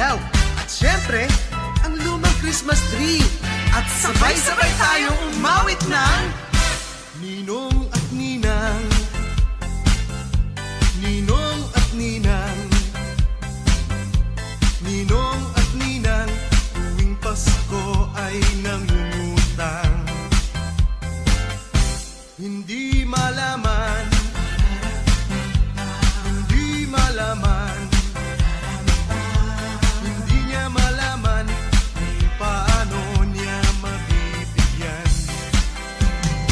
ilaw. At syempre, ang lumang Christmas tree. At sabay-sabay tayong umawit ng Ninong at Ninang, Ninong at Ninang, Ninong at Ninang, tuwing Pasko ay nangungutang. Hindi malaman, hindi malaman, hindi niya malaman kung paano niya mabibigyan.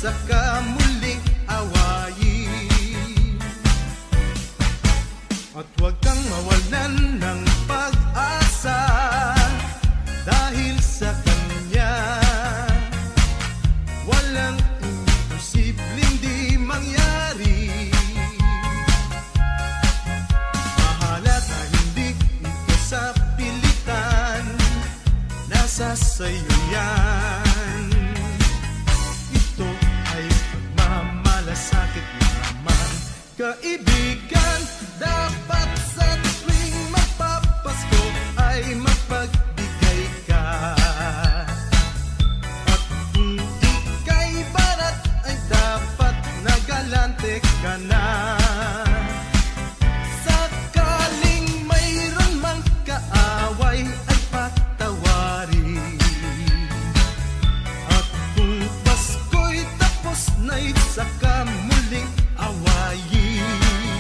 saka muling awayin. At huwag kang mawalan ng pag-asa dahil sa Kanya walang imposibleng di mangyari. Mahalaga hindi ito sa pilitan, nasa sayo yan. Ito ay pagmamalasakit naman, kaibigan. Dapat sa tuwing magpapasko ay mapagbigay ka. At kung ika'y barat ay dapat nagalante ka na. Sakaling mayroon mang kaaway ay patawarin. At kung Pasko'y tapos na'y saka muling awayin.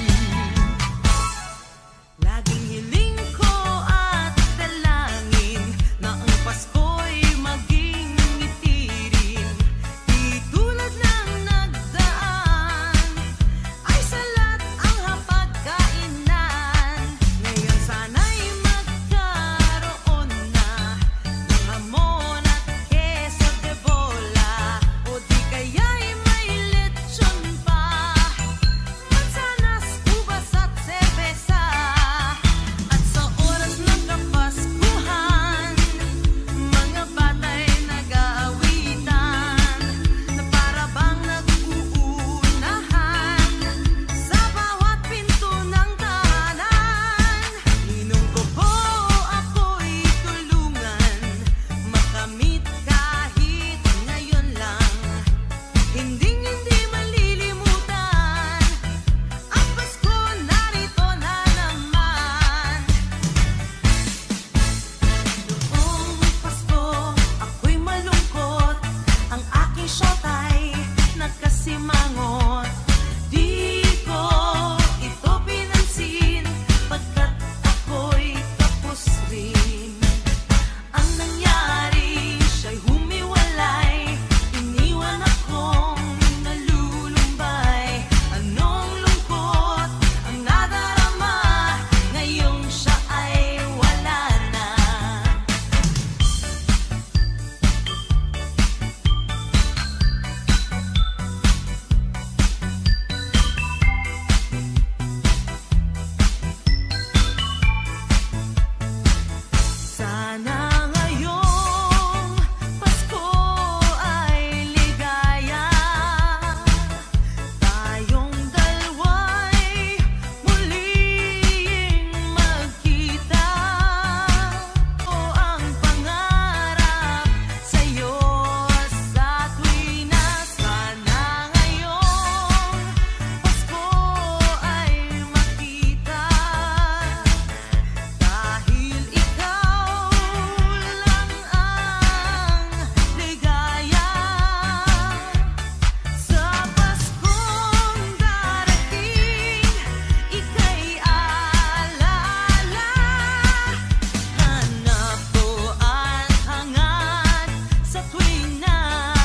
Laging hiling ko at dalangin na ang Pasko'y maging ngiti rin. Di tulad ng nagdaan ay salat ang hapagkainan. Ngayon sana'y magkaroon na ng hamon at queso de bola, o di kaya'y may lechon pa, mansanas, ubas at serbesa. At sa oras ng Kapaskuhan, mga bata'y nag-aawitan na para bang nag-uunahan sa bawat pinto ng tahanan. Ninong ko po ako'y tulungan makamit kahit ngayon lang. Hinding-hindi malilimutan ang Pasko, narito na naman. Noong Pasko, ako'y malungkot, ang aking siyota'y nagkasimangot. Di ko ito pinansin, pagkat ako'y tapos rin. Ang nangyari, siya'y humiwalay, iniwan akong nalulumbay. Anong lungkot ang nadarama, ngayong siya ay wala na. Sana ngayong Pasko ay ligaya, tayong dalawa'y muling magkita. O ang pangarap sa'yo sa tuwina. Sana ngayong Pasko ay makita, dahil ikaw lang ang ligaya. Sa Paskong darating, ika'y alala, hanap ko at hangad sa tuwina.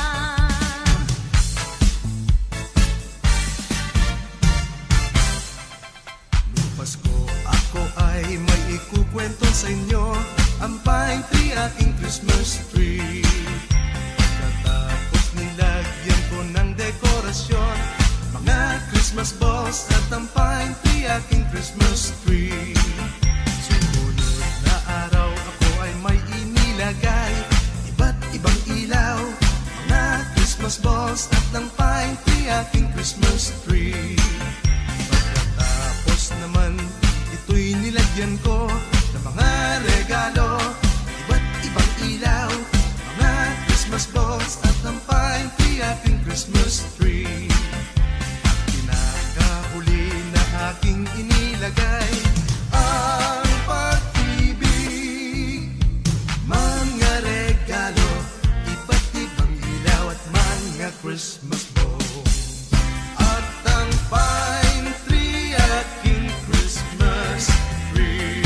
Nung Pasko ako ay may ikukwento sa inyo, ang pine tree, aking Christmas tree. Pagkatapos nilagyan ko ng dekorasyon, mga Christmas balls at ang pine tree, aking Christmas tree. Sumunod na araw ako ay may inilagay iba't ibang ilaw, mga Christmas balls at ang pine tree, aking Christmas tree. Pagkatapos naman, ito'y nilagyan ko ng mga regalo, iba't ibang ilaw, mga Christmas balls at ang pine tree, aking Christmas tree. At pinakahuli na aking inilagay ang pag-ibig, mga regalo, iba't ibang ilaw at mga Christmas balls. At ang pine tree, aking Christmas tree.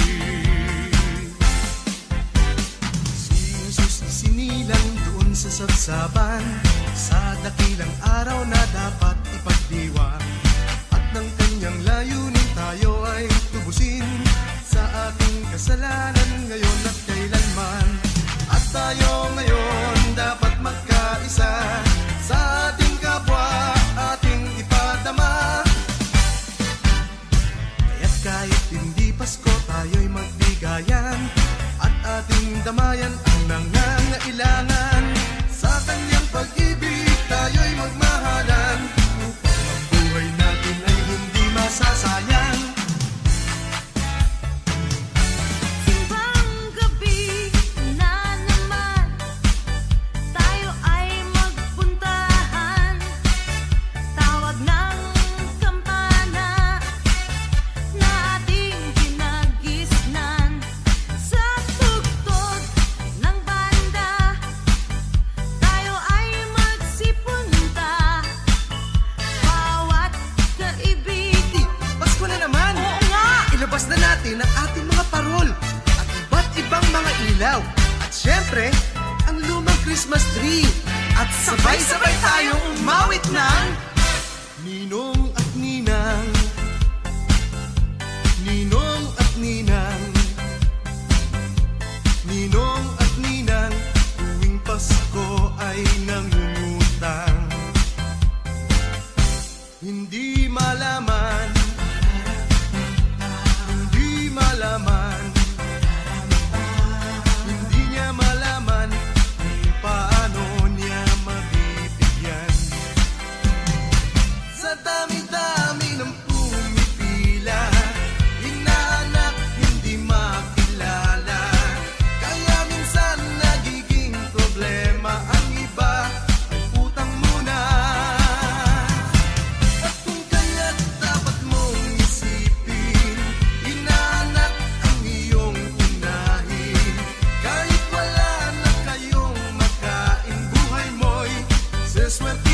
sa sabsaban, sa dakilang araw na dapat ipagdiwang. At ng kanyang layunin tayo ay tubusin sa ating kasalanan ngayon at kailanman. At tayo ngayon dapat magkaisa sa ating kapwa, ating ipadama. Kaya't kahit hindi Pasko, tayo'y magbigayan at ating damayan ang nangangailangan. Sa kanyang pag-ibig tayo'y magmahalan upang ang buhay natin ay hindi masasayang. Simbang gabi na naman, tayo ay magpuntahan. Tawag ng kampana na ating ginagisnan. Sa tugtog ng banda, tayo ay magsipunta. Bawat kaibig. Pasko na naman! Oo nga! Ilabas na natin ang ating mga parol at iba't ibang mga ilaw. At syempre, ang lumang Christmas tree. At sabay-sabay tayong umawit ng Ninong at Ninang, Ninong at Ninang, Ninong at Ninang, tuwing Pasko ay nangungutang. Hindi malaman, hindi malaman, hindi niya malaman kung paano niya mabibigyan. Sa dami-dami ng pumipila, inaanak hindi makilala. Kaya minsan nagiging problema, ang iba ay utang muna. At kung kaya't dapat mong isipin, inaanak ang iyong unahin. Kahit wala na kayong makain, buhay mo'y seswerte